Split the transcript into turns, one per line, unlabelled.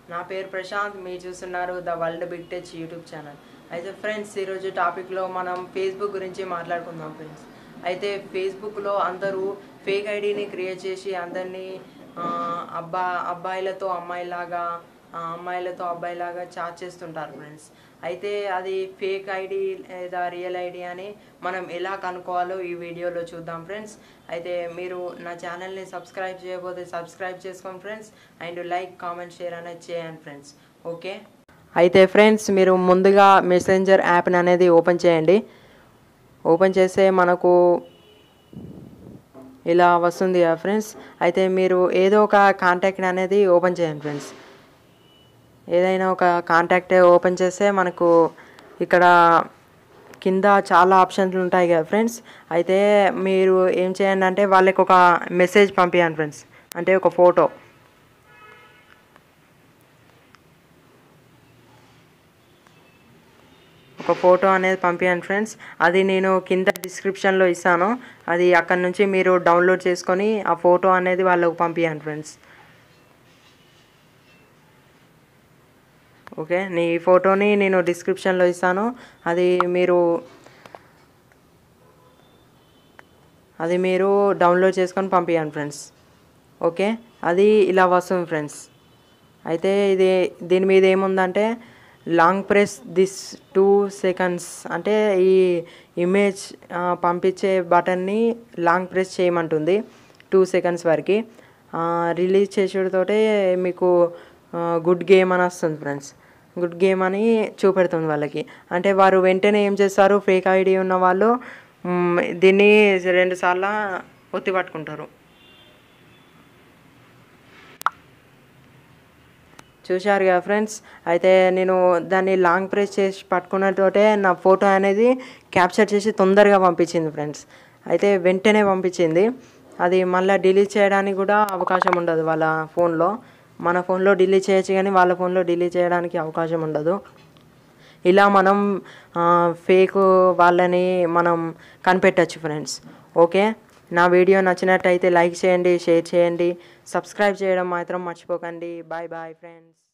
నా పేరు ప్రశాంత్. మీరు చూస్తున్నారు the world big touch YouTube channel. అయితే ఫ్రెండ్స్, ఈరోజు టాపిక్లో మనం ఫేస్బుక్ గురించి మాట్లాడుకుందాం ఫ్రెండ్స్. అయితే ఫేస్బుక్లో అందరూ ఫేక్ ఐడిని క్రియేట్ చేసి అందరినీ అబ్బాయిలతో అమ్మాయిలాగా అమ్మాయిలతో అబ్బాయిలాగా చాట్ చేస్తుంటారు ఫ్రెండ్స్. అయితే అది ఫేక్ ఐడి లేదా రియల్ ఐడి అని మనం ఎలా కనుక్కోవాలో ఈ వీడియోలో చూద్దాం ఫ్రెండ్స్. అయితే మీరు నా ఛానల్ని సబ్స్క్రైబ్ చేయకపోతే సబ్స్క్రైబ్ చేసుకోండి friends. And like, comment, share అనేది చేయండి ఫ్రెండ్స్. ఓకే. అయితే ఫ్రెండ్స్, మీరు ముందుగా మెసెంజర్ యాప్ని అనేది ఓపెన్ చేయండి. ఓపెన్ చేస్తే మనకు ఇలా వస్తుంది ఫ్రెండ్స్. అయితే మీరు ఏదో ఒక కాంటాక్ట్ అనేది ఓపెన్ చేయండి ఫ్రెండ్స్. ఏదైనా ఒక కాంటాక్ట్ ఓపెన్ చేస్తే మనకు ఇక్కడ కింద చాలా ఆప్షన్లు ఉంటాయి కదా ఫ్రెండ్స్. అయితే మీరు ఏం చేయండి అంటే వాళ్ళకి ఒక మెసేజ్ పంపించండి ఫ్రెండ్స్. అంటే ఒక ఫోటో అనేది పంపించండి ఫ్రెండ్స్. అది నేను కింద డిస్క్రిప్షన్లో ఇస్తాను. అది అక్కడ నుంచి మీరు డౌన్లోడ్ చేసుకొని ఆ ఫోటో అనేది వాళ్ళకు పంపించండి ఫ్రెండ్స్. ఓకే, నీ ఫోటోని నేను డిస్క్రిప్షన్లో ఇస్తాను. అది మీరు డౌన్లోడ్ చేసుకొని పంపించండి ఫ్రెండ్స్. ఓకే, అది ఇలా వస్తుంది ఫ్రెండ్స్. అయితే దీని మీద ఏముందంటే లాంగ్ ప్రెస్ దిస్ 2 seconds అంటే ఈ ఇమేజ్ పంపించే బటన్ని లాంగ్ ప్రెస్ చేయమంటుంది 2 seconds వరకు. రిలీజ్ చేసేటతోటే మీకు గుడ్ గేమ్ అని వస్తుంది ఫ్రెండ్స్. గుడ్ గేమ్ అని చూపెడుతుంది వాళ్ళకి. అంటే వారు వెంటనే ఏం చేస్తారు, ఫేక్ ఐడి ఉన్న వాళ్ళు దీన్ని 2 సార్లు ఒత్తి పట్టుకుంటారు. చూశారు కదా ఫ్రెండ్స్. అయితే నేను దాన్ని లాంగ్ ప్రెస్ చేసి పట్టుకున్నతోటే నా ఫోటో అనేది క్యాప్చర్ చేసి తొందరగా పంపించింది ఫ్రెండ్స్. అయితే వెంటనే పంపించింది. అది మళ్ళీ డిలీట్ చేయడానికి కూడా అవకాశం ఉండదు వాళ్ళ ఫోన్లో. మన ఫోన్లో డిలీట్ చేయొచ్చు కానీ వాళ్ళ ఫోన్లో డిలీట్ చేయడానికి అవకాశం ఉండదు. ఇలా మనం ఫేక్ వాళ్ళని మనం కనిపెట్టచ్చు ఫ్రెండ్స్. ఓకే, నా వీడియో నచ్చినట్టయితే లైక్ చేయండి, షేర్ చేయండి, సబ్స్క్రైబ్ చేయడం మాత్రం మర్చిపోకండి. Bye bye friends.